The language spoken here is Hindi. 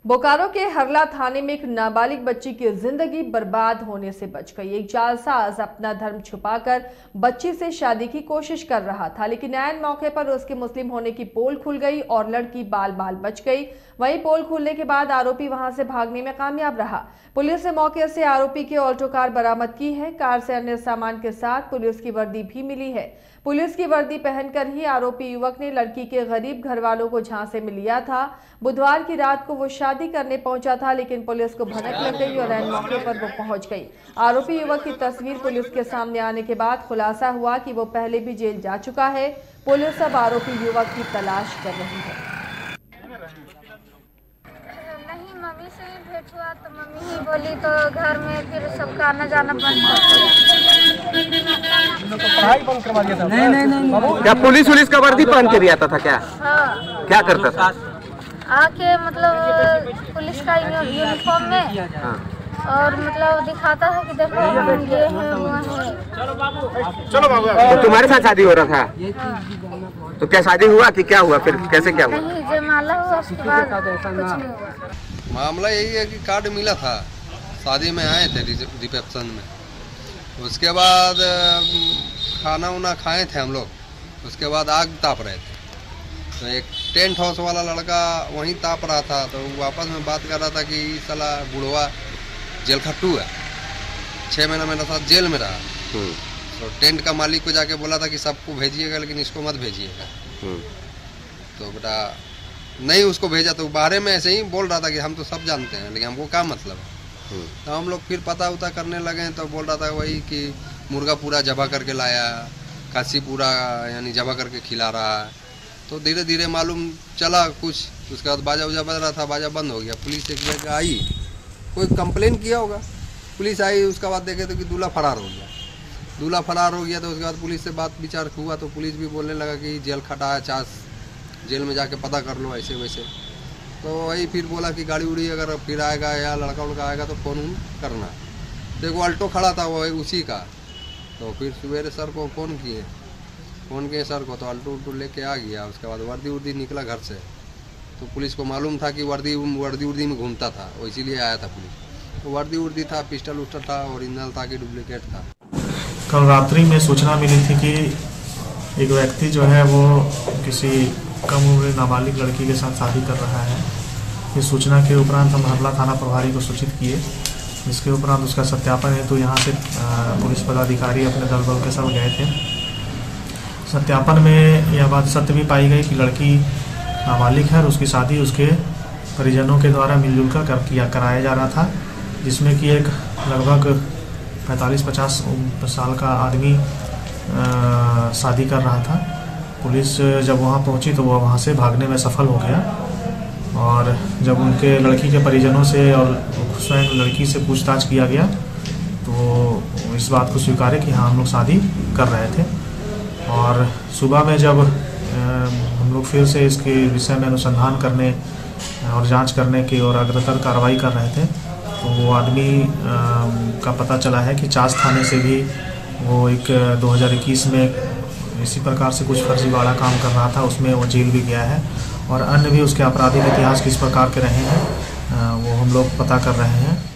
बोकारो के हरला थाने में एक नाबालिग बच्ची की जिंदगी बर्बाद होने से बच गई। एक जालसाज अपना धर्म छुपाकर बच्ची से शादी की कोशिश कर रहा था, लेकिन ऐन मौके पर उसके मुस्लिम होने की पोल खुल गई और लड़की बाल बाल बच गई। वहीं पोल खुलने के बाद आरोपी वहां से भागने में कामयाब रहा। पुलिस ने मौके से आरोपी की ऑल्टो कार बरामद की है। कार से अन्य सामान के साथ पुलिस की वर्दी भी मिली है। पुलिस की वर्दी पहनकर ही आरोपी युवक ने लड़की के गरीब घर वालों को झांसे में लिया था। बुधवार की रात को वो शादी करने पहुंचा था, लेकिन पुलिस को भनक लग गई और ऐन मौके पर वो पहुंच गई। आरोपी युवक की तस्वीर पुलिस के सामने आने के बाद खुलासा हुआ कि वो पहले भी जेल जा चुका है। पुलिस अब आरोपी युवक की तलाश कर रही है। नहीं, मम्मी से ही भेंट हुआ तो मम्मी ही बोली, तो घर में फिर सबका आना जाना बंद कर पढ़ाई बंद करवा दिया था। नहीं। क्या पुलिस का वर्दी पहन के दिया था क्या? हाँ। क्या करता था? आके मतलब पुलिस का यूनिफॉर्म में और मतलब दिखाता था कि देखो हम ये हैं वो हैं। चलो बाबू। तो तुम्हारे साथ शादी हो रहा था? तो क्या शादी हुआ कि क्या हुआ, फिर कैसे क्या हुआ? नहीं, जयमाला हुआ, उसके बाद कुछ नहीं हुआ। मामला यही है कि कार्ड मिला था, शादी में आए थे रिसेप्शन में। उसके बाद खाना वाना खाए थे हम लोग। उसके बाद आग ताप रहे थे, तो एक टेंट हाउस वाला लड़का वहीं ताप रहा था, तो वापस में बात कर रहा था कि साला बुढ़वा जेल खट्टू है, 6 महीना मेरे साथ जेल में रहा। तो टेंट का मालिक को जाके बोला था कि सबको भेजिएगा लेकिन इसको मत भेजिएगा। तो बेटा नहीं उसको भेजा, तो बाहर में ऐसे ही बोल रहा था कि हम तो सब जानते हैं लेकिन हमको क्या मतलब है। तो हम लोग फिर पता उता करने लगे, तो बोल रहा था वही कि मुर्गा पूरा जबा करके लाया, खस्सी पूरा यानी जबा करके खिला रहा है। तो धीरे धीरे मालूम चला कुछ। उसके बाद बाजा उजा बज रहा था, बाजा बंद हो गया। पुलिस एक जगह आई, कोई कंप्लेन किया होगा, पुलिस आई। उसके बाद देखे तो कि दूल्हा फरार हो गया। दूल्हा फरार हो गया तो उसके बाद पुलिस से बात विचार हुआ, तो पुलिस भी बोलने लगा कि जेल खटा है, चास जेल में जाके पता कर लो ऐसे वैसे। तो वही फिर बोला कि गाड़ी उड़ी अगर फिर आएगा या लड़का उड़का आएगा तो फ़ोन करना। तो एक अल्टो खड़ा था वो उसी का। तो फिर सवेरे सर को फ़ोन किए सर को, तो अल्टो उल्टो लेके आ गया। उसके बाद वर्दी उर्दी निकला घर से, तो पुलिस को मालूम था कि वर्दी में घूमता था, वो इसीलिए आया था पुलिस। तो वर्दी उर्दी था, पिस्टल उस्टल था, ओरिजिनल था कि डुप्लीकेट था। कल रात्रि में सूचना मिली थी कि एक व्यक्ति जो है वो किसी कम उम्र नाबालिग लड़की के साथ शादी कर रहा है। इस सूचना के उपरांत हम हरला थाना प्रभारी को सूचित किए, जिसके उपरांत उसका सत्यापन है। तो यहाँ से पुलिस पदाधिकारी अपने दल बल के साथ गए थे। सत्यापन में यह बात सत्य भी पाई गई कि लड़की नाबालिग है और उसकी शादी उसके परिजनों के द्वारा मिलजुल कर कराया जा रहा था, जिसमें कि एक लगभग 45-50 साल का आदमी शादी कर रहा था। पुलिस जब वहां पहुंची तो वह वहां से भागने में सफल हो गया, और जब उनके लड़की के परिजनों से और स्वयं लड़की से पूछताछ किया गया तो इस बात को स्वीकारे कि हाँ हम लोग शादी कर रहे थे। और सुबह में जब हम लोग फिर से इसके विषय में अनुसंधान करने और जांच करने की और अग्रतर कार्रवाई कर रहे थे, तो वो आदमी का पता चला है कि चास थाने से भी वो एक 2021 में इसी प्रकार से कुछ फर्जीवाड़ा काम कर रहा था, उसमें वो जेल भी गया है। और अन्य भी उसके आपराधिक इतिहास किस प्रकार के रहे हैं वो हम लोग पता कर रहे हैं।